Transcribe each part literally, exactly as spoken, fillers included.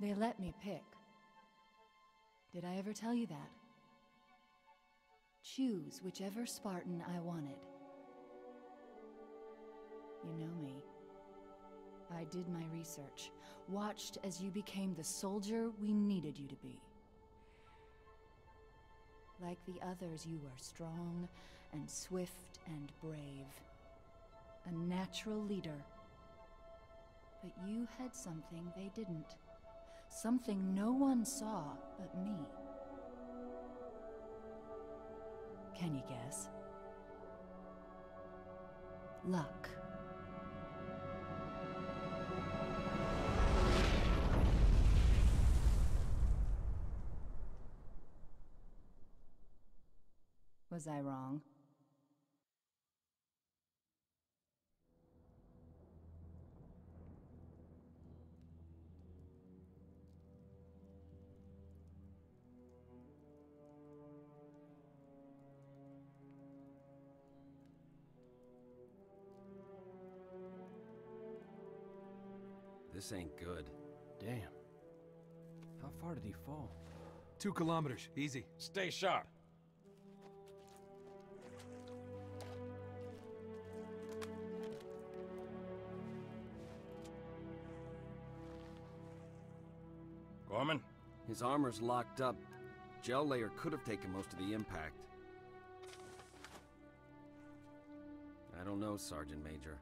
They let me pick. Did I ever tell you that? Choose whichever Spartan I wanted. You know me. I did my research, watched as you became the soldier we needed you to be. Like the others, you were strong and swift and brave. A natural leader. But you had something they didn't. Something no one saw but me. Can you guess? Luck. Was I wrong? This ain't good. Damn. How far did he fall? Two kilometers. Easy. Stay sharp. Gorman? His armor's locked up. Gel layer could have taken most of the impact. I don't know, Sergeant Major.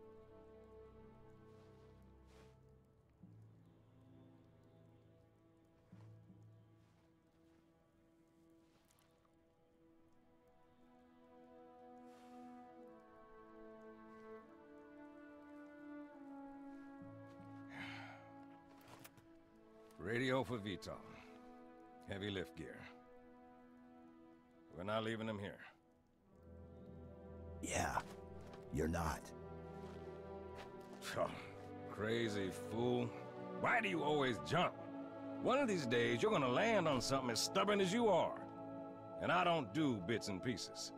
Radio for Vital. Heavy lift gear. We're not leaving them here. Yeah, you're not. Oh, crazy fool. Why do you always jump? One of these days, you're gonna land on something as stubborn as you are. And I don't do bits and pieces.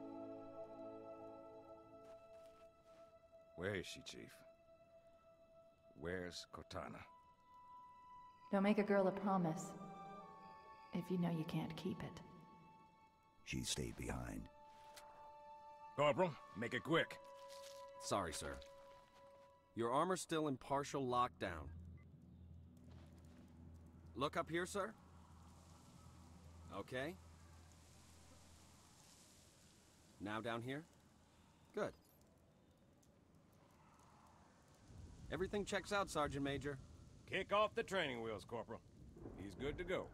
Where is she, Chief? Where's Cortana? Don't make a girl a promise if you know you can't keep it. She stayed behind. Corporal, make it quick. Sorry, sir. Your armor's still in partial lockdown. Look up here, sir. Okay. Now down here? Good. Everything checks out, Sergeant Major. Kick off the training wheels, Corporal. He's good to go.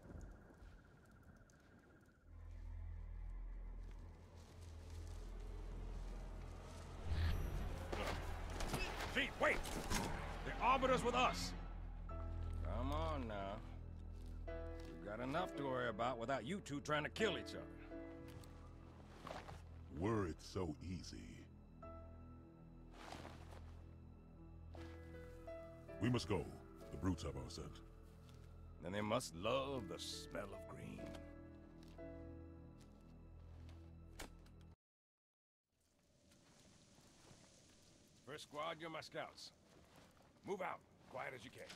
Chief, wait! The Arbiter's with us! Come on now. We've got enough to worry about without you two trying to kill each other. Were it so easy. We must go. The brutes have our scent. Then they must love the smell of green. First squad, you're my scouts. Move out, quiet as you can.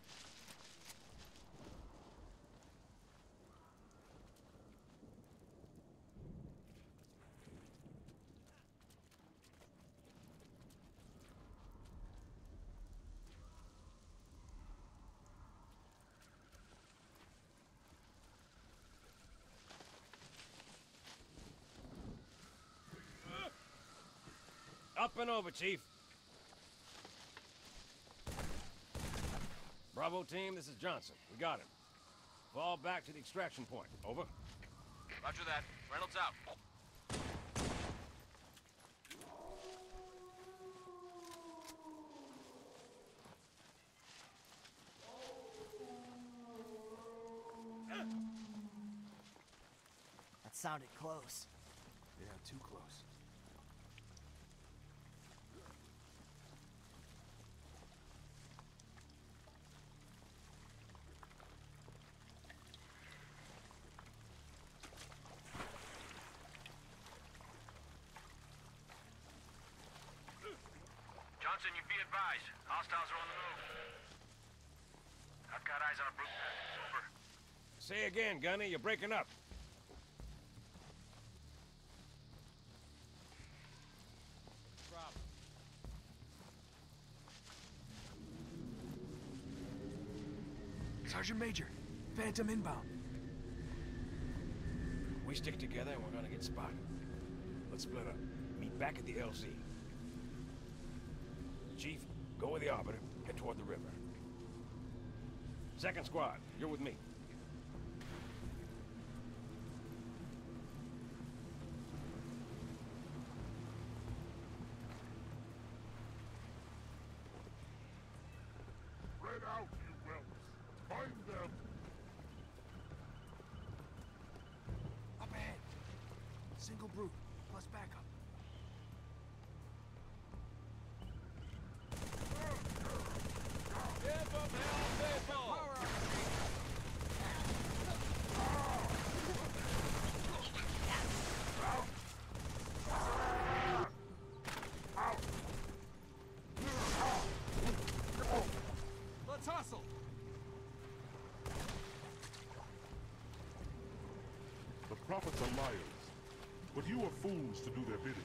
Up and over, Chief. Bravo team, this is Johnson. We got him. Fall back to the extraction point. Over. Roger that. Reynolds out. That sounded close. Yeah, too close. Johnson, you be advised. Hostiles are on the move. I've got eyes on a brute. Over. Say again, Gunny, you're breaking up. Sergeant Major, Phantom inbound. We stick together and we're gonna get spotted. Let's split up. Meet back at the L Z. Chief, go with the Arbiter. Head toward the river. Second squad, you're with me. Spread out, you whelps. Find them. Up ahead. Single brute, plus backup. Let's hustle! The prophets are liars, but you are fools to do their bidding.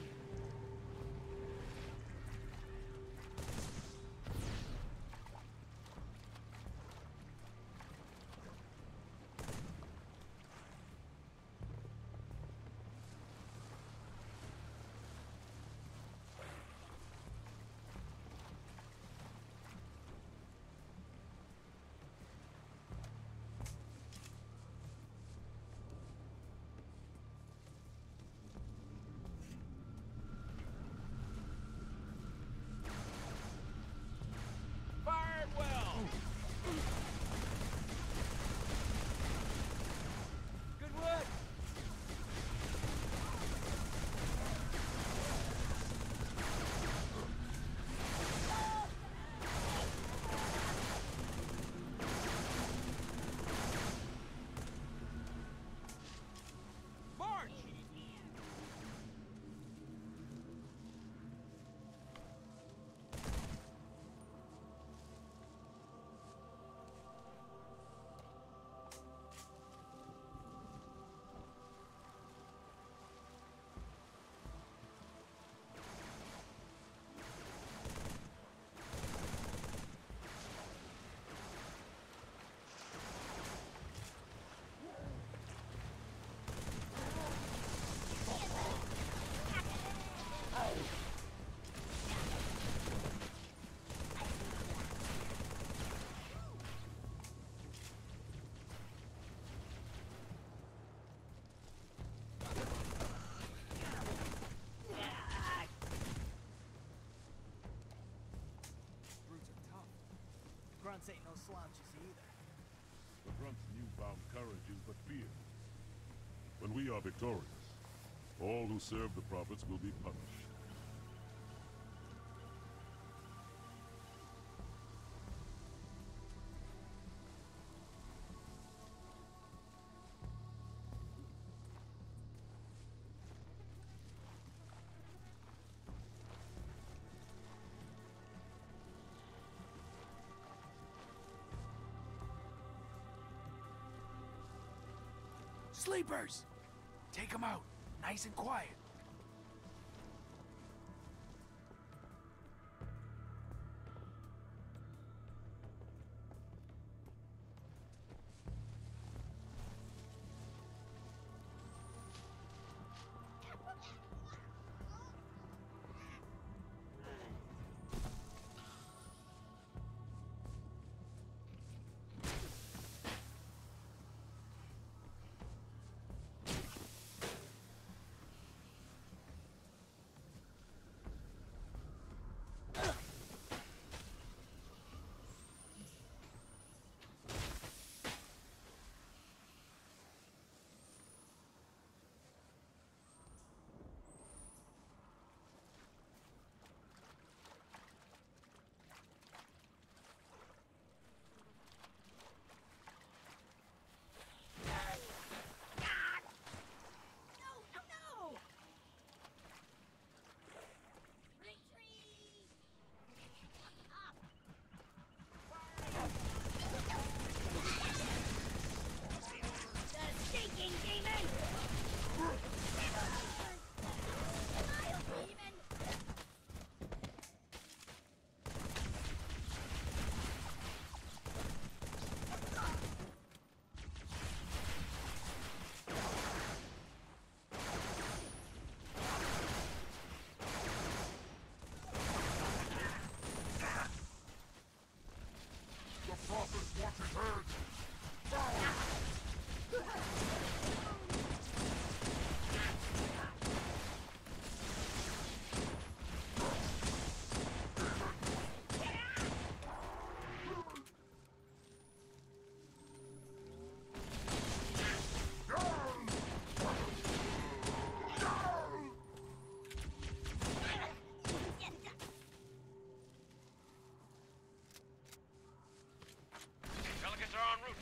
Grunts ain't no slouches either. The Grunt's newfound courage is but fear. When we are victorious, all who serve the prophets will be punished. Sleepers! Take them out, nice and quiet.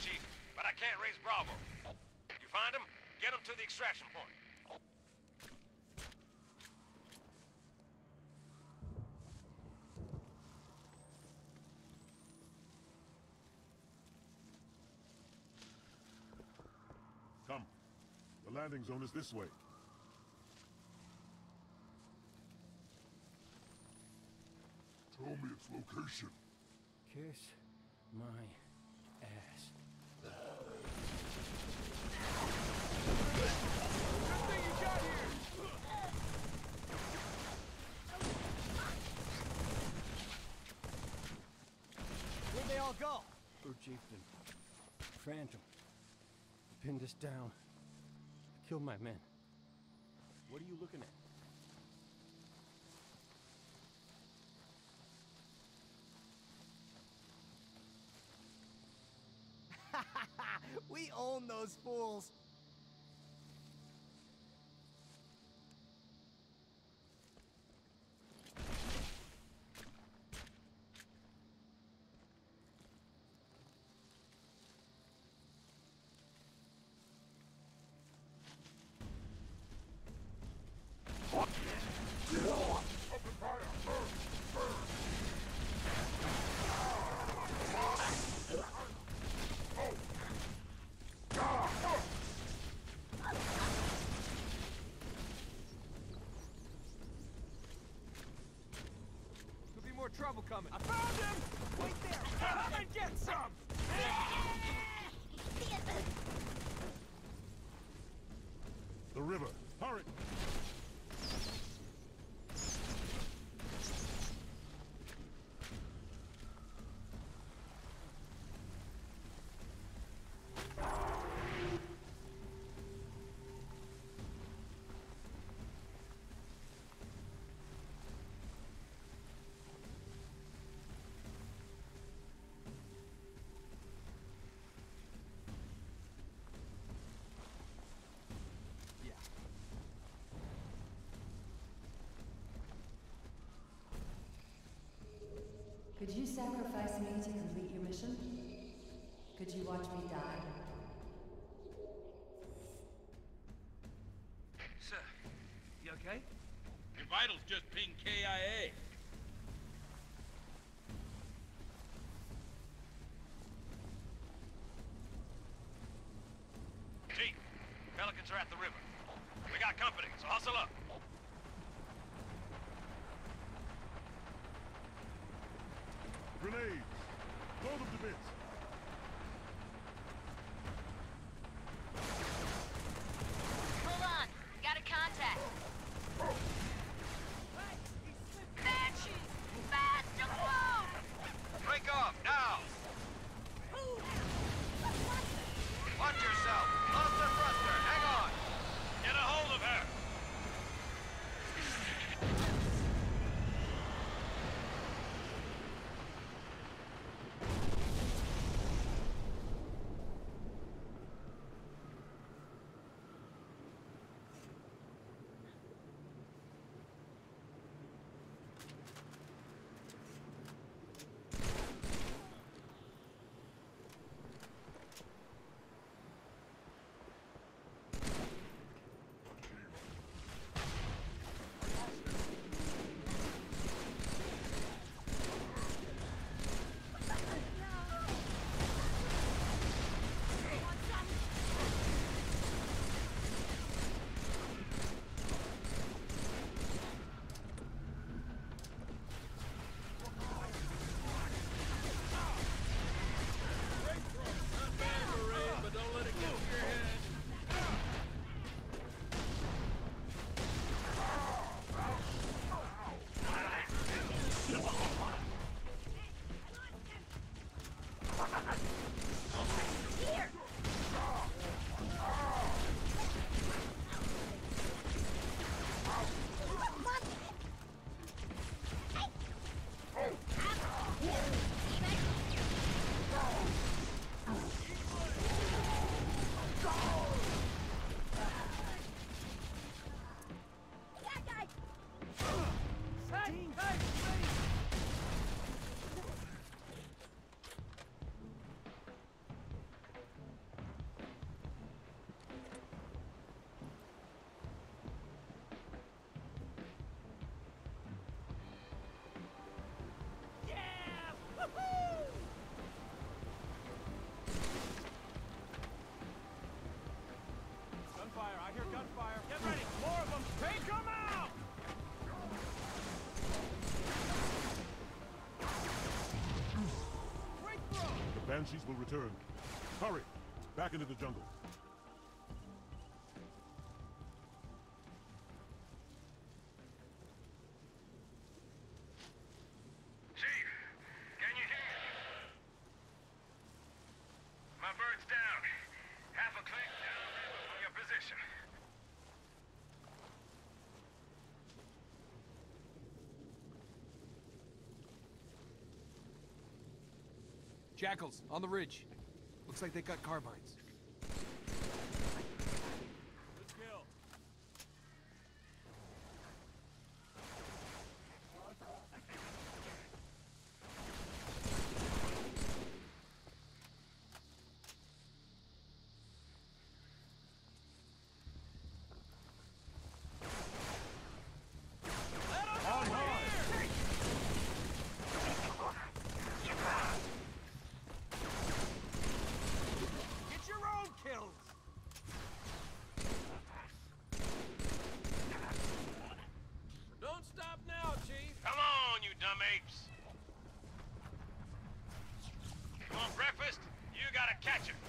Chief, but I can't raise Bravo. You find him, get him to the extraction point. Come. The landing zone is this way. Tell me its location. Kiss my ass. Good thing you got here! Where'd they all go? Blue Chieftain. Phantom. Pinned us down. Killed my men. What are you looking at? We own those fools. Trouble coming. I found him! Wait there! Come and get some! The river. Hurry! Could you sacrifice me to complete your mission? Could you watch me die? Sir, you okay? Your vitals just pinged K I A. Chief, Pelicans are at the river. We got company, so hustle up. Grenades! Blow them to bits! Hold on. Got a contact. Banshees! Fast to move! Break off, now! Watch yourself! Lost the thruster, hang on! Get a hold of her! Banshees will return. Hurry! Back into the jungle. Chief, can you hear me? My bird's down. Half a click downriver from your position. Jackals, on the ridge. Looks like they got carbines. Good kill. Apes. You want breakfast? You gotta catch it.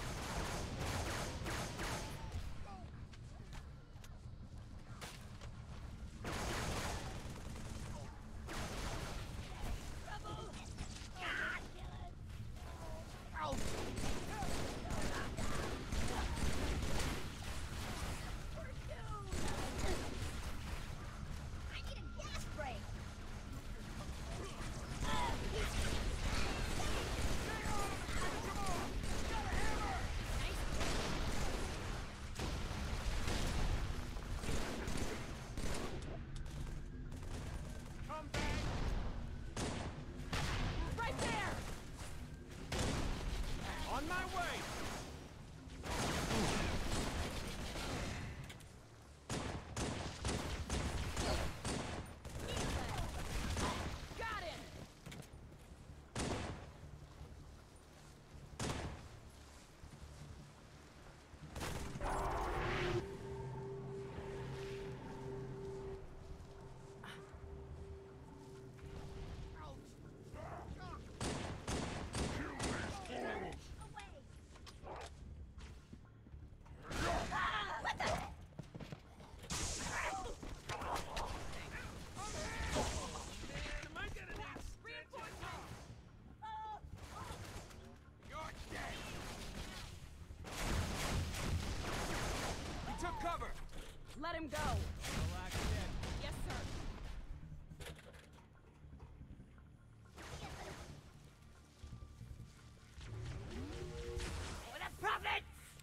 Let him go. Relax, Ed. Yes, sir. For the profits!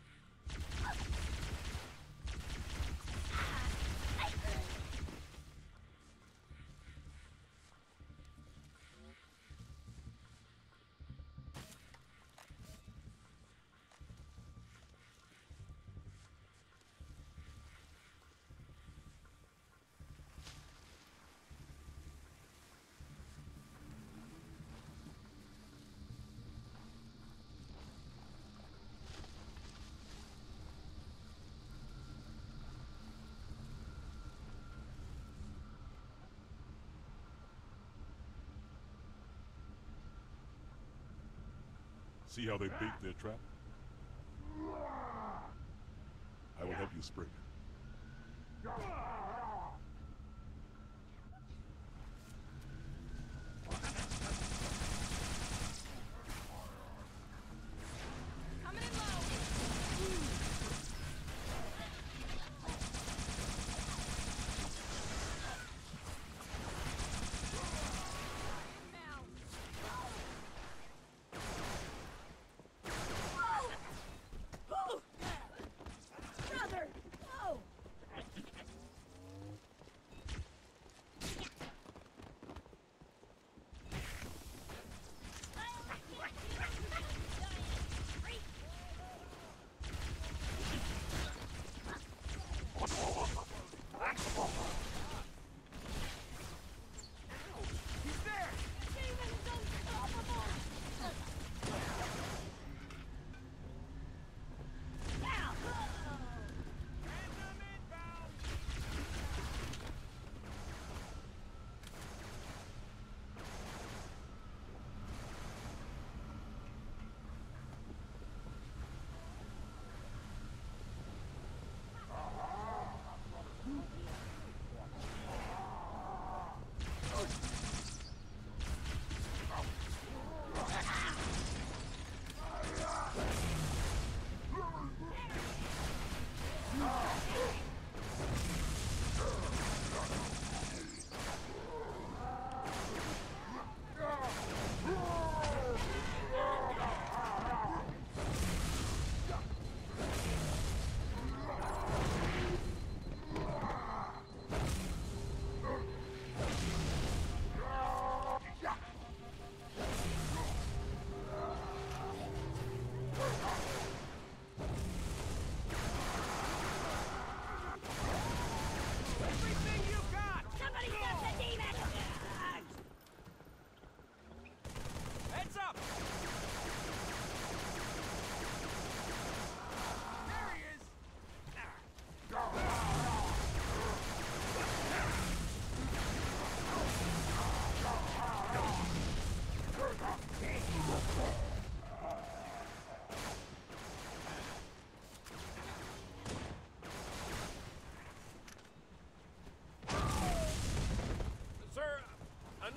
See how they bait their trap? I will help you spring it. Coming in low.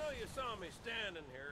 know you saw me standing here.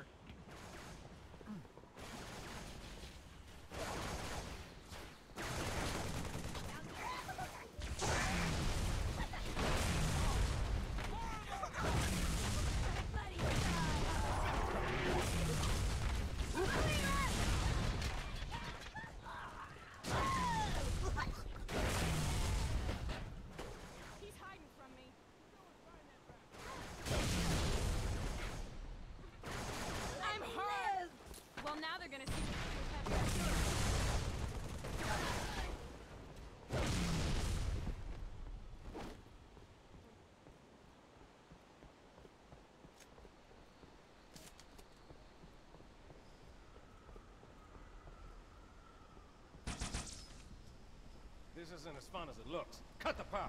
This isn't as fun as it looks. Cut the power.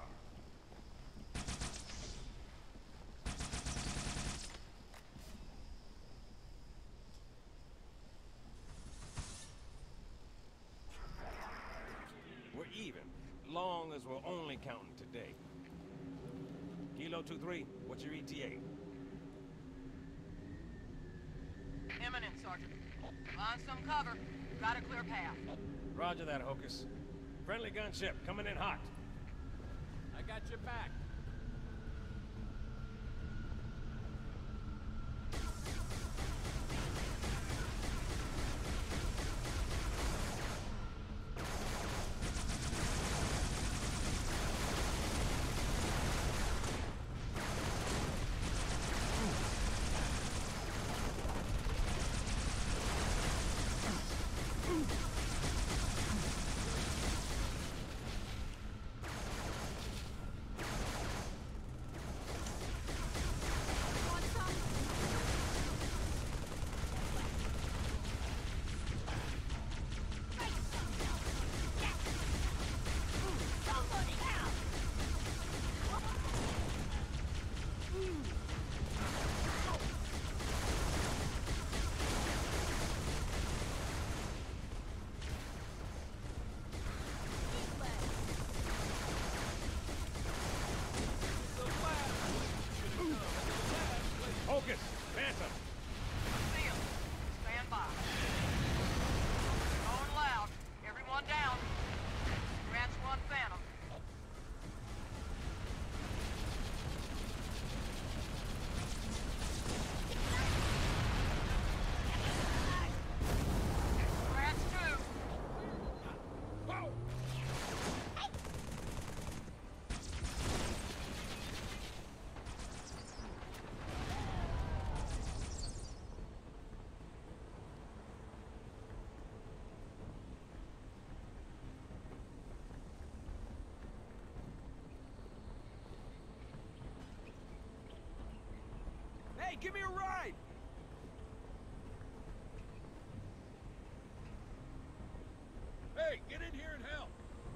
We're even, long as we're only counting today. Kilo two three, what's your E T A? Imminent, Sergeant. Find some cover. Got a clear path. Roger that, Hocus. Friendly gunship coming in hot. I got your back. Focus! Phantom! See him. Stand by. Going loud. Everyone down. Grants one Phantom. Grants two. Whoa! Hey, give me a ride! Hey, get in here and help!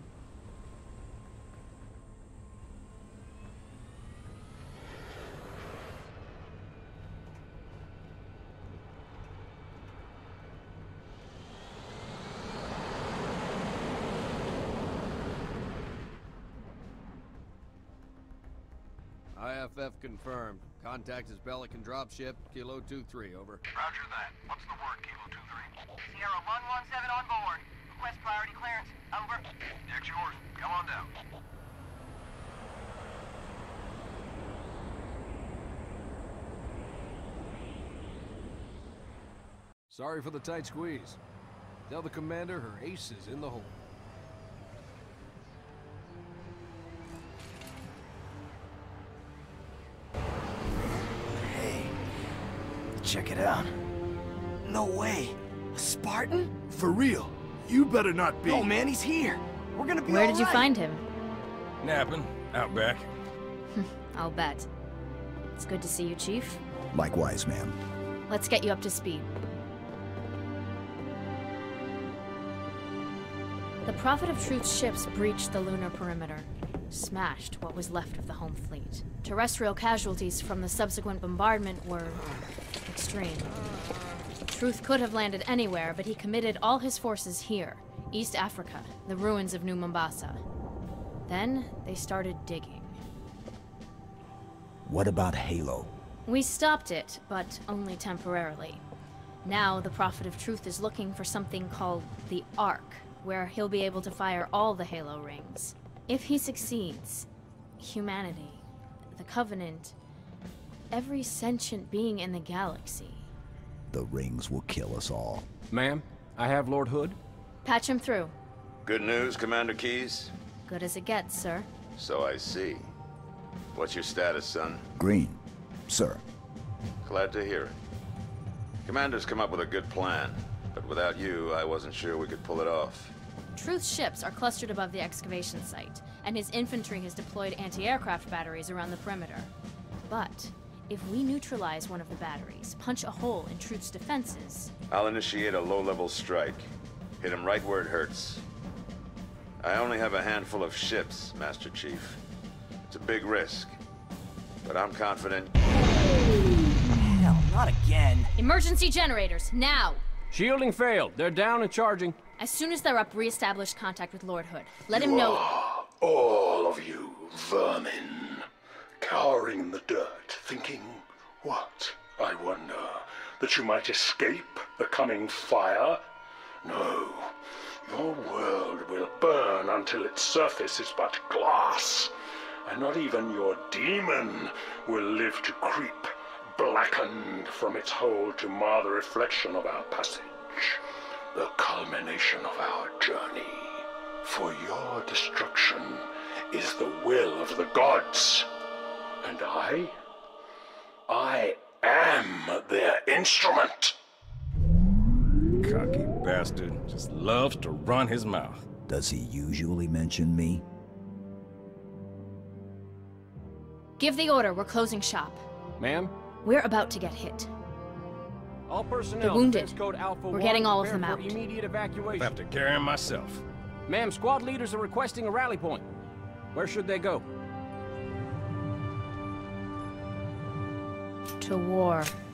I F F confirmed. Contact is Pelican dropship, Kilo two three, over. Roger that. What's the word, Kilo two three? Sierra one one seven on board. Request priority clearance. Over. Deck's yours. Come on down. Sorry for the tight squeeze. Tell the commander her ace is in the hole. Hey, check it out. No way. A Spartan? For real. You better not be. Oh man, he's here. We're gonna be Where all did you right. find him? Napping, out back. I'll bet. It's good to see you, Chief. Likewise, ma'am. Let's get you up to speed. The Prophet of Truth's ships breached the lunar perimeter, smashed what was left of the home fleet. Terrestrial casualties from the subsequent bombardment were extreme. Truth could have landed anywhere, but he committed all his forces here, East Africa, the ruins of New Mombasa. Then they started digging. What about Halo? We stopped it, but only temporarily. Now, the Prophet of Truth is looking for something called the Ark, where he'll be able to fire all the Halo rings. If he succeeds, humanity, the Covenant, every sentient being in the galaxy. The rings will kill us all. Ma'am, I have Lord Hood. Patch him through. Good news, Commander Keyes? Good as it gets, sir. So I see. What's your status, son? Green, sir. Glad to hear it. Commander's come up with a good plan, but without you, I wasn't sure we could pull it off. Truth's ships are clustered above the excavation site, and his infantry has deployed anti-aircraft batteries around the perimeter. But if we neutralize one of the batteries, punch a hole in Truth's defenses... I'll initiate a low-level strike. Hit him right where it hurts. I only have a handful of ships, Master Chief. It's a big risk, but I'm confident... Hell, not again. Emergency generators, now! Shielding failed. They're down and charging. As soon as they're up, re-establish contact with Lord Hood. Let you him know... Are, all of you vermin, cowering in the dirt, thinking, what, I wonder, that you might escape the coming fire? No, your world will burn until its surface is but glass, and not even your demon will live to creep, blackened from its hole to mar the reflection of our passage, the culmination of our journey. For your destruction is the will of the gods, and I, I am their instrument. Cocky bastard just loves to run his mouth. Does he usually mention me? Give the order, we're closing shop. Ma'am? We're about to get hit. All personnel, the wounded. defense code Alpha We're one, getting all of prepare them for out. Immediate evacuation. I have to carry him myself. Ma'am, squad leaders are requesting a rally point. Where should they go? To war.